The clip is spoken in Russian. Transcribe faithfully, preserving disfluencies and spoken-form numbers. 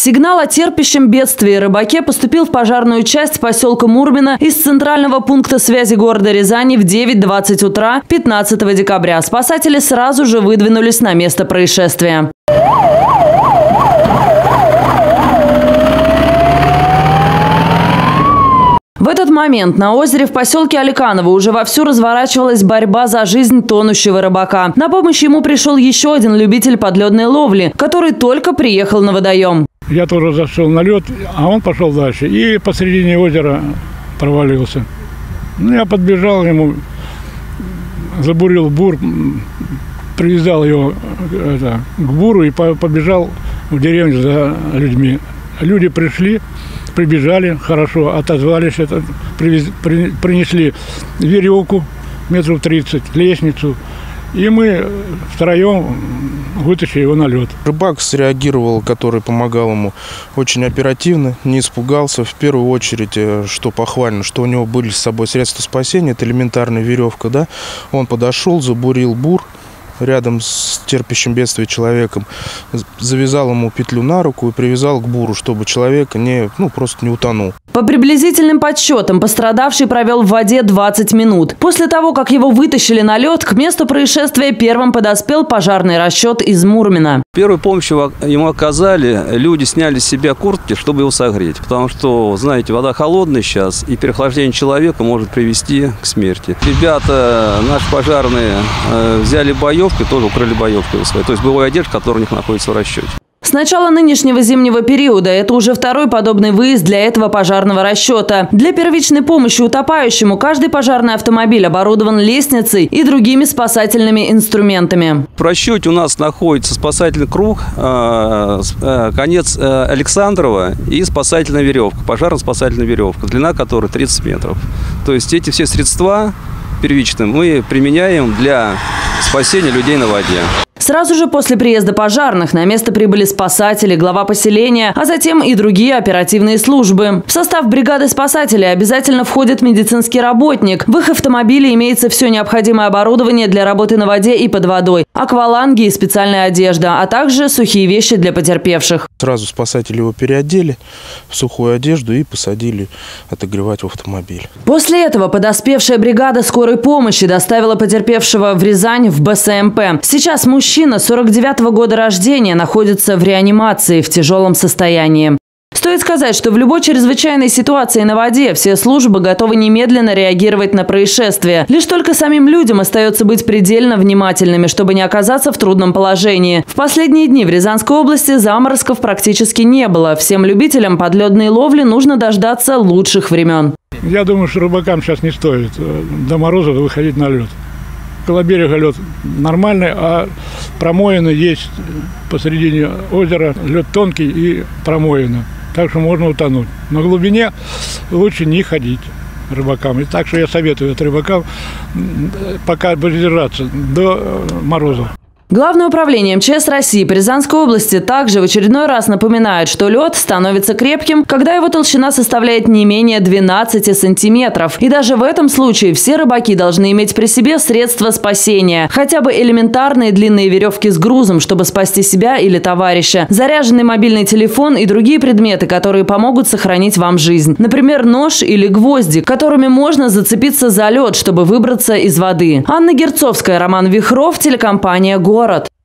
Сигнал о терпящем бедствии рыбаке поступил в пожарную часть поселка Мурмино из центрального пункта связи города Рязани в девять двадцать утра пятнадцатого декабря. Спасатели сразу же выдвинулись на место происшествия. В этот момент на озере в поселке Аликаново уже вовсю разворачивалась борьба за жизнь тонущего рыбака. На помощь ему пришел еще один любитель подледной ловли, который только приехал на водоем. Я тоже зашел на лед, а он пошел дальше и посредине озера провалился. Ну, я подбежал ему, забурил бур, привязал его это, к буру и побежал в деревню за людьми. Люди пришли, прибежали, хорошо, отозвались, это, привез, при, принесли веревку метров тридцать, лестницу, и мы втроем вытащили его на лед. Рыбак среагировал, который помогал ему, очень оперативно, не испугался. В первую очередь, что похвально, что у него были с собой средства спасения, это элементарная веревка, да. Он подошел, забурил бур рядом с терпящим бедствие человеком, завязал ему петлю на руку и привязал к буру, чтобы человек не, ну, просто не утонул. По приблизительным подсчетам, пострадавший провел в воде двадцать минут. После того, как его вытащили на лед, к месту происшествия первым подоспел пожарный расчет из Мурмина. Первую помощь ему оказали, люди сняли с себя куртки, чтобы его согреть. Потому что, знаете, вода холодная сейчас, и переохлаждение человека может привести к смерти. Ребята, наши пожарные, взяли боевку и тоже укрыли боевкой своей. То есть боевая одежда, которая у них находится в расчете. С начала нынешнего зимнего периода это уже второй подобный выезд для этого пожарного расчета. Для первичной помощи утопающему каждый пожарный автомобиль оборудован лестницей и другими спасательными инструментами. В расчете у нас находится спасательный круг, конец Александрова и спасательная веревка, пожарно-спасательная веревка, длина которой тридцать метров. То есть эти все средства первичные мы применяем для спасения людей на воде. Сразу же после приезда пожарных на место прибыли спасатели, глава поселения, а затем и другие оперативные службы. В состав бригады спасателей обязательно входит медицинский работник. В их автомобиле имеется все необходимое оборудование для работы на воде и под водой, акваланги и специальная одежда, а также сухие вещи для потерпевших. Сразу спасатели его переодели в сухую одежду и посадили отогревать в автомобиль. После этого подоспевшая бригада скорой помощи доставила потерпевшего в Рязань в бэ эс эм пэ. Сейчас мужчина Мужчина сорок девятого года рождения находится в реанимации в тяжелом состоянии. Стоит сказать, что в любой чрезвычайной ситуации на воде все службы готовы немедленно реагировать на происшествие. Лишь только самим людям остается быть предельно внимательными, чтобы не оказаться в трудном положении. В последние дни в Рязанской области заморозков практически не было. Всем любителям подледной ловли нужно дождаться лучших времен. Я думаю, что рыбакам сейчас не стоит до мороза выходить на лед. Около берега лед нормальный, а промоины есть посередине озера. Лед тонкий и промоины. Так что можно утонуть. На глубине лучше не ходить рыбакам. И так что я советую от рыбакам пока держаться до мороза. Главное управление эм че эс России по Рязанской области также в очередной раз напоминает, что лед становится крепким, когда его толщина составляет не менее двенадцати сантиметров. И даже в этом случае все рыбаки должны иметь при себе средства спасения. Хотя бы элементарные длинные веревки с грузом, чтобы спасти себя или товарища, заряженный мобильный телефон и другие предметы, которые помогут сохранить вам жизнь. Например, нож или гвозди, которыми можно зацепиться за лед, чтобы выбраться из воды. Анна Герцовская, Роман Вихров, телекомпания «Город».